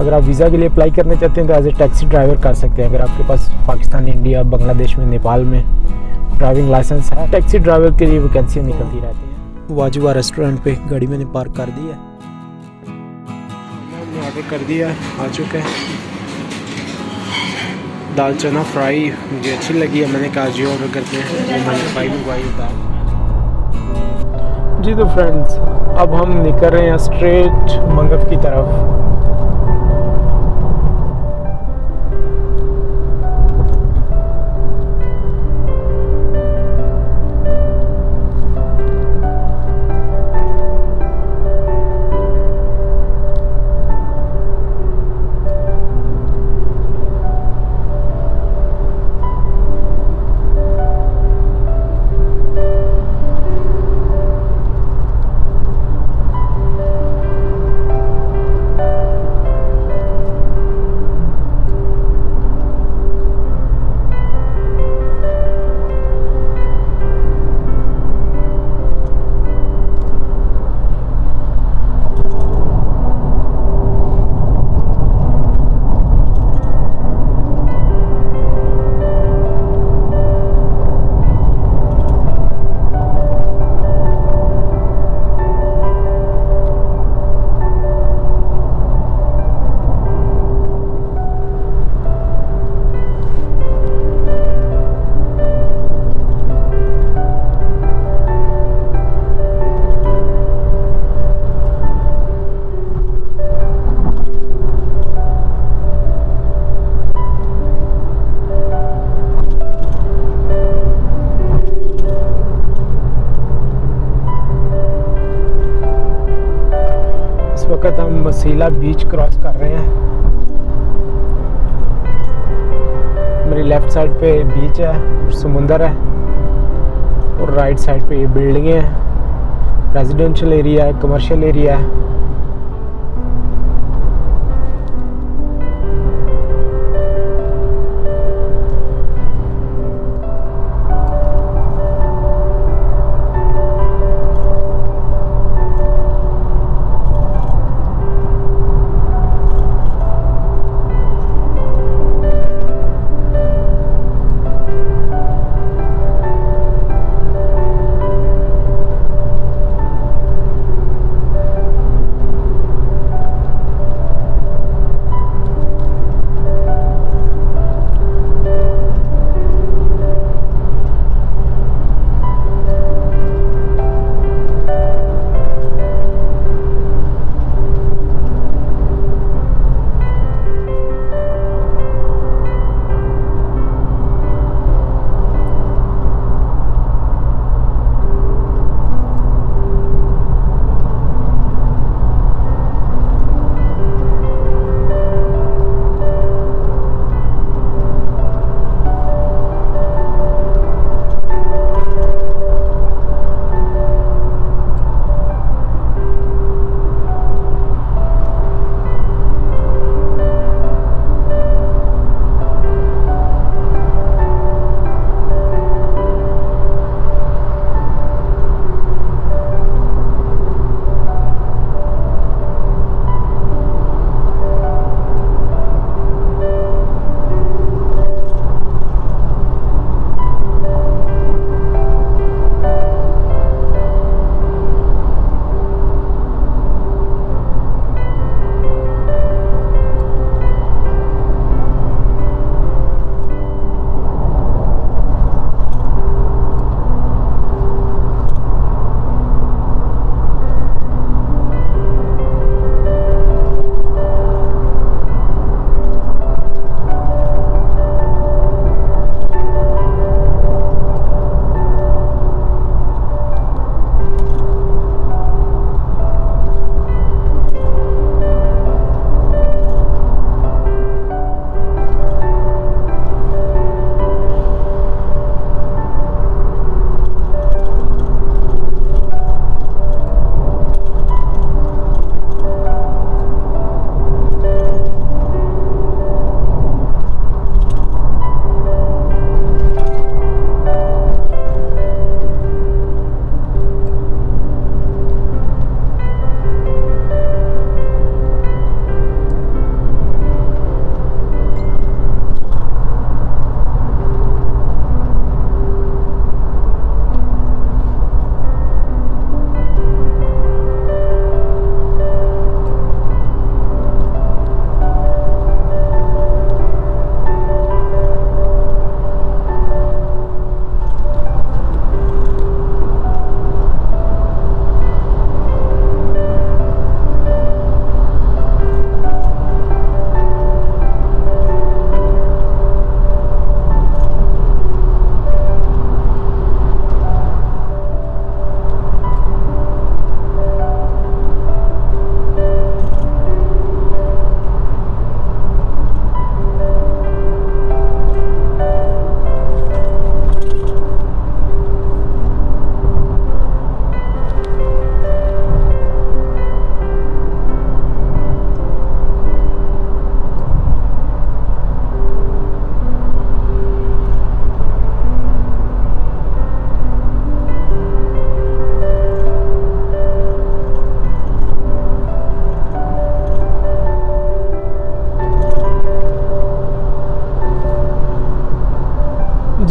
अगर आप वीज़ा के लिए अप्लाई करना चाहते हैं तो एज ए टैक्सी ड्राइवर कर सकते हैं। अगर आपके पास पाकिस्तान, इंडिया, बांग्लादेश में, नेपाल में ड्राइविंग लाइसेंस है, टैक्सी ड्राइवर के लिए वैकेंसियाँ निकलती रहती हैं। वाजिबा रेस्टोरेंट पे गाड़ी मैंने पार्क कर दी है, मैंने ऑर्डर कर दिया, आ चुका है। दाल चना फ्राई मुझे अच्छी लगी है, मैंने कहा जी ऑर्डर करते हैं, तो मैंने फ्राई मंगवाई दाल। जी तो फ्रेंड्स, अब हम निकल रहे हैं स्ट्रेट मंगफ की तरफ। इस वक्त हम मसीला बीच क्रॉस कर रहे हैं। मेरी लेफ़्ट साइड पे बीच है, समुंदर है, और राइट साइड पे ये बिल्डिंगें हैं, रेजिडेंशियल एरिया है, कमर्शियल एरिया है।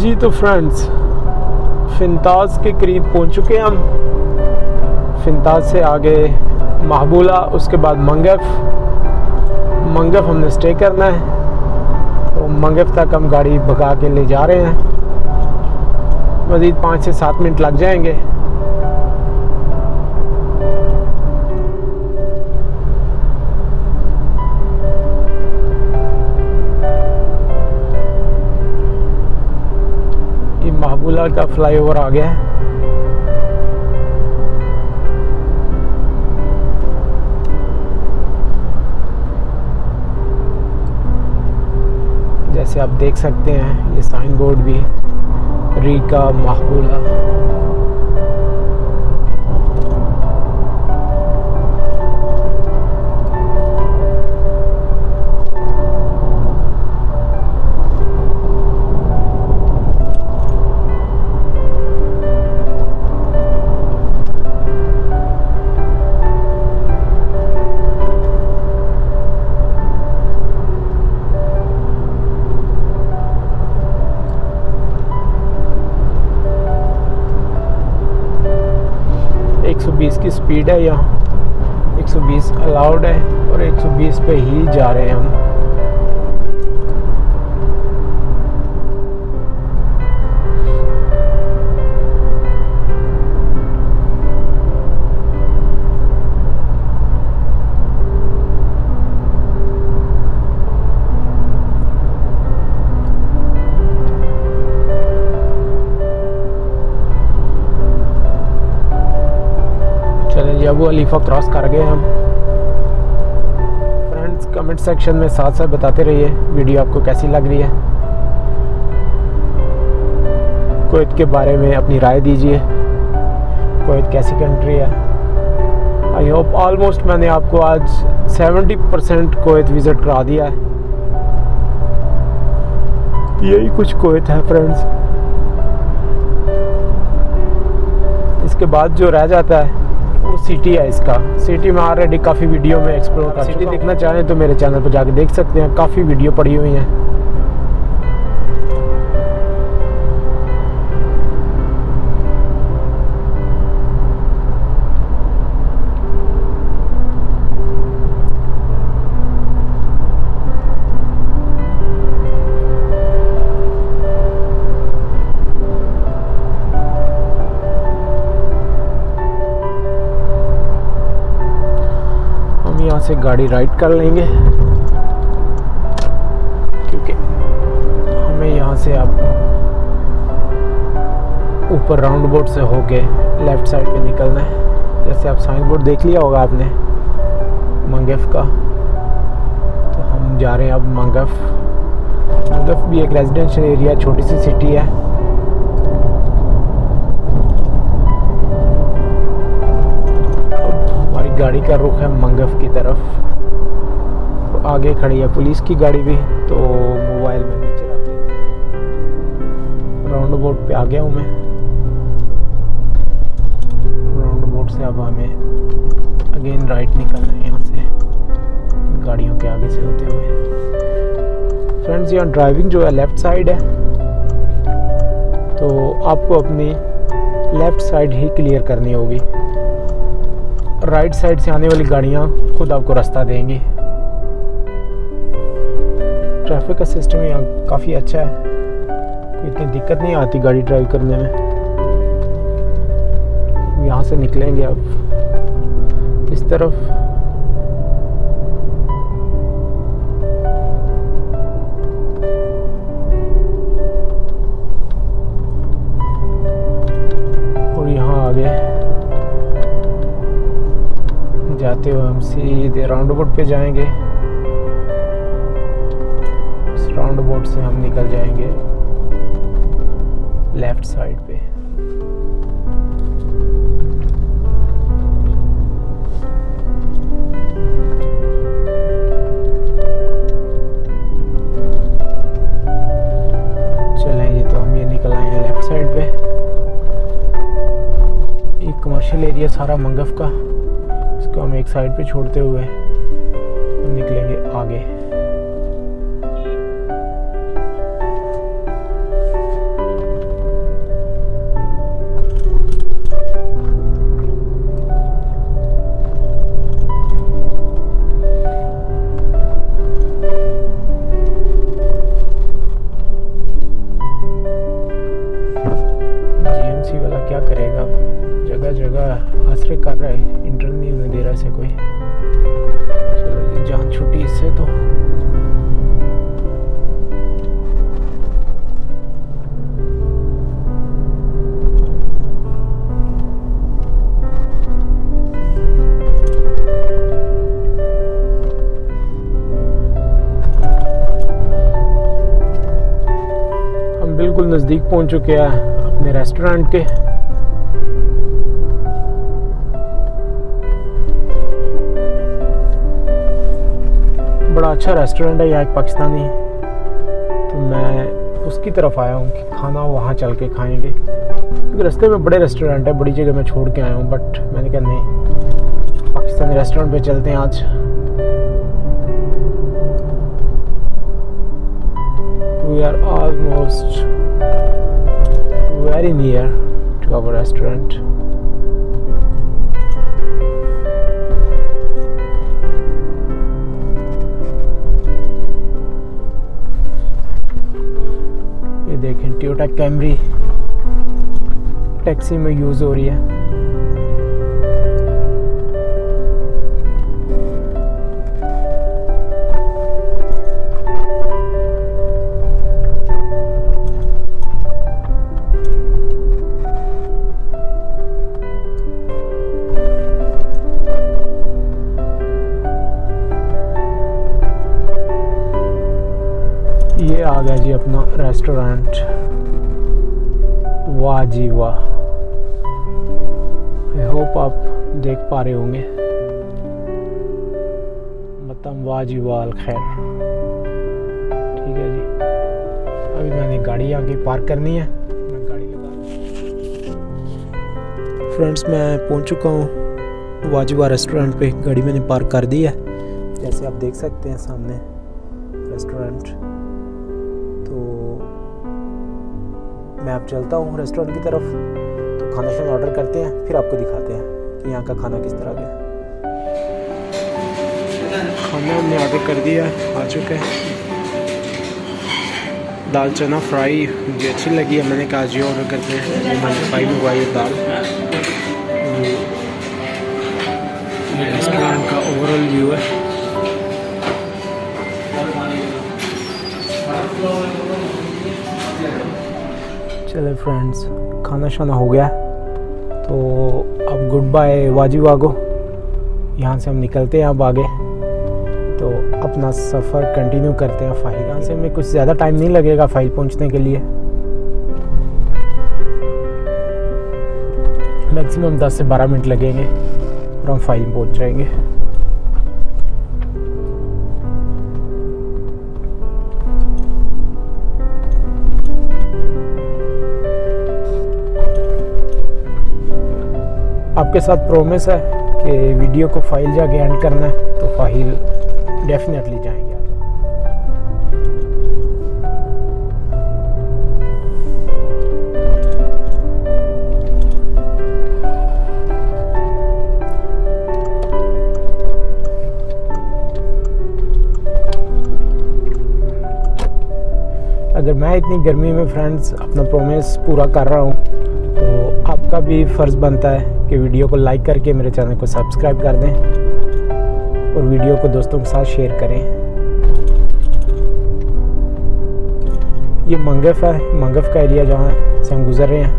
जी तो फ्रेंड्स, फिनताज के करीब पहुंच चुके हैं हम। फिनताज से आगे महबूला, उसके बाद मंगफ हमने स्टे करना है। तो मंगफ तक हम गाड़ी भगा के ले जा रहे हैं। मज़ीद 5 से 7 मिनट लग जाएंगे। ये महबूला का फ्लाईओवर आ गया है। जैसे आप देख सकते हैं, ये साइन बोर्ड भी रीका महबूला। की स्पीड है, यहाँ 120 अलाउड है और 120 पे ही जा रहे हैं हम। अबू अलीफा क्रॉस कर गए हम। फ्रेंड्स, कमेंट सेक्शन में साथ साथ बताते रहिए वीडियो आपको कैसी लग रही है। कुवैत के बारे में अपनी राय दीजिए। कुवैत कैसी कंट्री है। आई होप ऑलमोस्ट मैंने आपको आज 70% कुवैत विज़िट करा दिया है। यही कुछ कुवैत है फ्रेंड्स। इसके बाद जो रह जाता है वो सिटी है। इसका सिटी में ऑलरेडी काफ़ी वीडियो में एक्सप्लोर कर सिटी देखना चाहें तो मेरे चैनल पर जाके देख सकते हैं। काफ़ी वीडियो पड़ी हुई हैं। से गाड़ी राइट कर लेंगे क्योंकि हमें यहाँ से अब ऊपर राउंड बोर्ड से होके लेफ्ट साइड पे निकलना है। जैसे आप साइन बोर्ड देख लिया होगा आपने मंगफ का, तो हम जा रहे हैं अब मंगफ। मंगफ भी एक रेजिडेंशियल एरिया, छोटी सी सिटी है। गाड़ी का रुख है मंगफ की तरफ। तो आगे खड़ी है पुलिस की गाड़ी भी, तो मोबाइल में नीचे रख देते हैं। राउंड बोर्ड पे आ गया हूँ मैं। राउंड बोर्ड से अब हमें अगेन राइट निकलना है यहाँ से, गाड़ियों के आगे से होते हुए। फ्रेंड्स, यहाँ ड्राइविंग जो है लेफ़्ट साइड है, तो आपको अपनी लेफ़्ट साइड ही क्लियर करनी होगी। राइट साइड से आने वाली गाड़ियाँ खुद आपको रास्ता देंगी। ट्रैफिक का सिस्टम यहाँ काफ़ी अच्छा है, कोई इतनी दिक्कत नहीं आती गाड़ी ड्राइव करने में। यहाँ से निकलेंगे अब इस तरफ। और यहाँ आगे जाते हुए हम सीधे राउंड बोर्ड पे जाएंगे। इस राउंड बोर्ड से हम निकल जाएंगे लेफ्ट साइड पे। चलेंगे तो हम ये निकल आएंगे लेफ्ट साइड पे। एक कमर्शियल एरिया सारा मंगफ का, इसको हम एक साइड पे छोड़ते हुए हम निकलेंगे आगे। बिल्कुल नज़दीक पहुंच चुके हैं अपने रेस्टोरेंट के। बड़ा अच्छा रेस्टोरेंट है यहाँ एक पाकिस्तानी, तो मैं उसकी तरफ आया हूँ कि खाना वहाँ चल के खाएंगे, क्योंकि रास्ते में बड़े रेस्टोरेंट है, बड़ी जगह मैं छोड़ के आया हूँ, बट मैंने कहा नहीं, पाकिस्तानी रेस्टोरेंट पे चलते हैं आज। We are almost very near to our restaurant. ये देखें टोयोटा कैमरी टैक्सी में यूज़ हो रही है। ये आ गया जी अपना रेस्टोरेंट। वाह जी वाह, आई होप आप देख पा रहे होंगे। मतलब वाह जी वाह खैर। ठीक है जी, अभी मैंने गाड़ी यहाँ की पार्क करनी है, मैं गाड़ी लगा। फ्रेंड्स मैं पहुँच चुका हूँ वाजिवा रेस्टोरेंट पे, गाड़ी मैंने पार्क कर दी है। जैसे आप देख सकते हैं सामने रेस्टोरेंट। तो मैं अब चलता हूँ रेस्टोरेंट की तरफ, तो खाना शाना ऑर्डर करते हैं, फिर आपको दिखाते हैं कि यहाँ का खाना किस तरह का है। खाना हमने ऑर्डर कर दिया, आ चुका है। दाल चना फ्राई मुझे अच्छी लगी है, मैंने कहा आज ये ऑर्डर करते हैं। वो मैंने फ्राई मंगवाई है दाल। रेस्टोरेंट का ओवरऑल व्यू है। चले फ्रेंड्स, खाना शाना हो गया, तो अब गुड बाय वाजिवा को। यहाँ से हम निकलते हैं अब आगे, तो अपना सफ़र कंटिन्यू करते हैं फाइल। यहाँ से हमें कुछ ज़्यादा टाइम नहीं लगेगा फाइल पहुँचने के लिए, मैक्सिमम 10 से 12 मिनट लगेंगे और हम फाइल पहुँच जाएंगे। आपके साथ प्रॉमिस है कि वीडियो को फाइल जाके एंड करना है, तो फाइल डेफिनेटली जाएंगे। अगर मैं इतनी गर्मी में फ्रेंड्स अपना प्रॉमिस पूरा कर रहा हूँ, तो आपका भी फ़र्ज़ बनता है कि वीडियो को लाइक करके मेरे चैनल को सब्सक्राइब कर दें और वीडियो को दोस्तों के साथ शेयर करें। ये मंगफ है, मंगफ का एरिया जहाँ से हम गुज़र रहे हैं।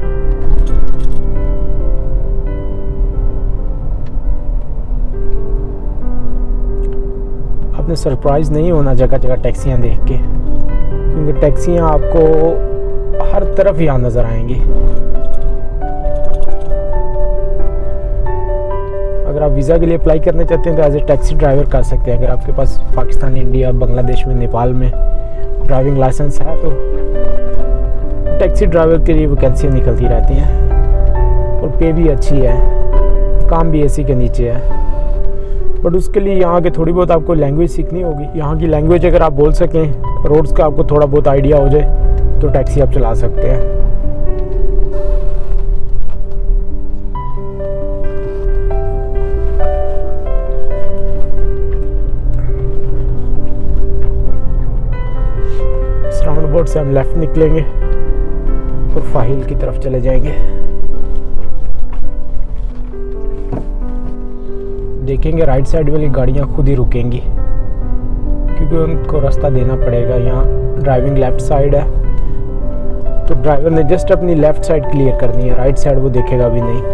आपने सरप्राइज़ नहीं होना जगह जगह टैक्सियाँ देख के, क्योंकि टैक्सियाँ आपको हर तरफ यहाँ नज़र आएंगी। अगर आप वीज़ा के लिए अप्लाई करना चाहते हैं तो एज ए टैक्सी ड्राइवर कर सकते हैं। अगर आपके पास पाकिस्तान, इंडिया, बांग्लादेश में, नेपाल में ड्राइविंग लाइसेंस है, तो टैक्सी ड्राइवर के लिए वैकेंसियाँ निकलती रहती हैं और पे भी अच्छी है, काम भी एसी के नीचे है। बट उसके लिए यहाँ के थोड़ी बहुत आपको लैंग्वेज सीखनी होगी। यहाँ की लैंग्वेज अगर आप बोल सकें, रोड्स का आपको थोड़ा बहुत आइडिया हो जाए, तो टैक्सी आप चला सकते हैं। राउंड अबाउट से हम लेफ्ट निकलेंगे और फाहिल की तरफ चले जाएंगे। देखेंगे राइट साइड वाली गाड़ियाँ खुद ही रुकेंगी, क्योंकि उनको रास्ता देना पड़ेगा। यहाँ ड्राइविंग लेफ्ट साइड है, तो ड्राइवर ने जस्ट अपनी लेफ्ट साइड क्लियर करनी है, राइट साइड वो देखेगा भी नहीं।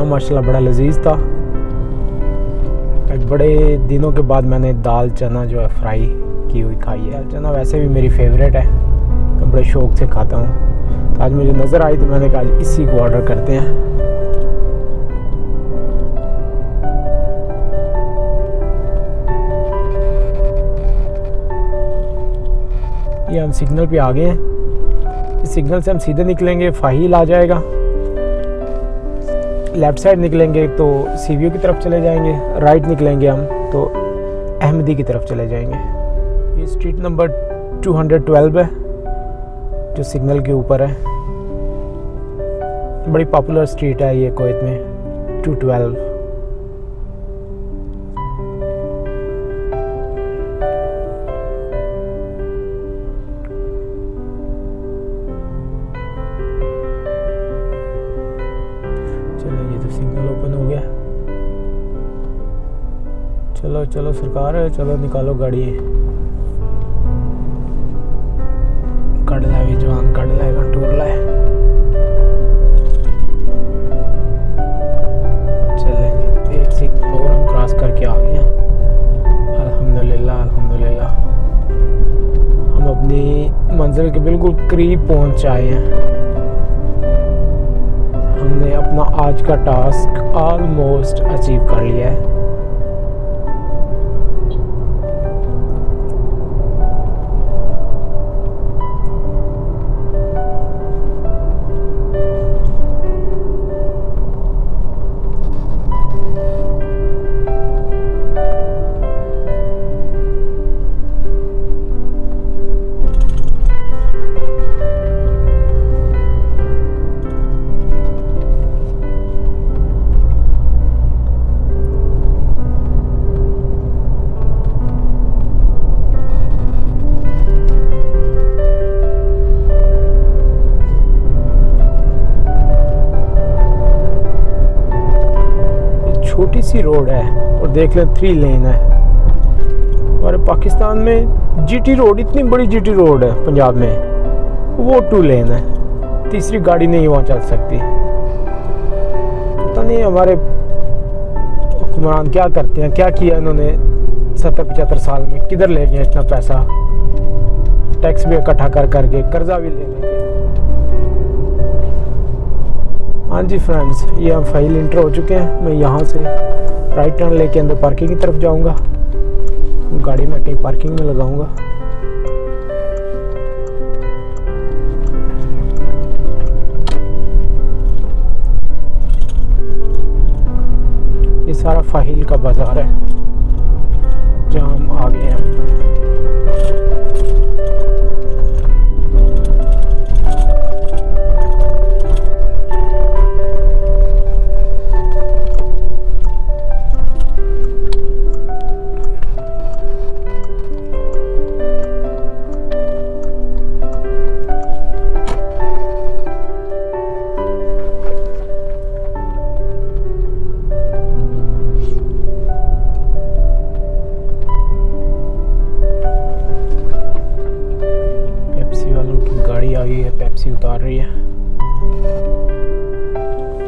माशाल्लाह बड़ा लजीज था। एक बड़े दिनों के बाद मैंने दाल चना जो है फ्राई की हुई खाई है। दाल चना वैसे भी मेरी फेवरेट है, तो बड़े शौक़ से खाता हूँ। तो आज मुझे नज़र आई तो मैंने कहा इसी को ऑर्डर करते हैं। ये हम सिग्नल पे आ गए हैं। इस सिग्नल से हम सीधे निकलेंगे फाहिल आ जाएगा, लेफ़्ट साइड निकलेंगे तो सीवीओ की तरफ चले जाएंगे, राइट निकलेंगे हम तो अहमदी की तरफ चले जाएंगे। ये स्ट्रीट नंबर 212 है जो सिग्नल के ऊपर है। बड़ी पॉपुलर स्ट्रीट है ये कुवैत में, 212। चलो ये तो सिग्नल ओपन हो गया। चलो चलो सरकार है, चलो निकालो गाड़ी। कट लाए जवान, कट लाएगा टूर लाए। चलेंगे एक सिग्नल और हम क्रॉस करके आ गए हैं। अल्हम्दुलिल्लाह अल्हम्दुलिल्लाह हम अपनी मंजिल के बिल्कुल करीब पहुंच आए हैं। हमने अपना आज का टास्क ऑलमोस्ट अचीव कर लिया है। छोटी सी रोड है और देख लें 3 लेन है। हमारे पाकिस्तान में जीटी रोड, इतनी बड़ी जीटी रोड है पंजाब में, वो 2 लेन है। तीसरी गाड़ी नहीं वहाँ चल सकती। पता नहीं हमारे हुक्मरान क्या करते हैं, क्या किया इन्होंने 70-75 साल में, किधर ले गए इतना पैसा। टैक्स भी इकट्ठा कर करके कर्जा भी ले लेंगे। हाँ जी फ्रेंड्स, ये हम फाइल इंटर हो चुके हैं। मैं यहाँ से राइट टर्न लेके अंदर पार्किंग की तरफ जाऊँगा। गाड़ी में कहीं पार्किंग में लगाऊंगा। ये सारा फाहिल का बाजार है जहाँ हम आ गए हैं। पेप्सी वालों की गाड़ी आ गई है, पेप्सी उतार रही है।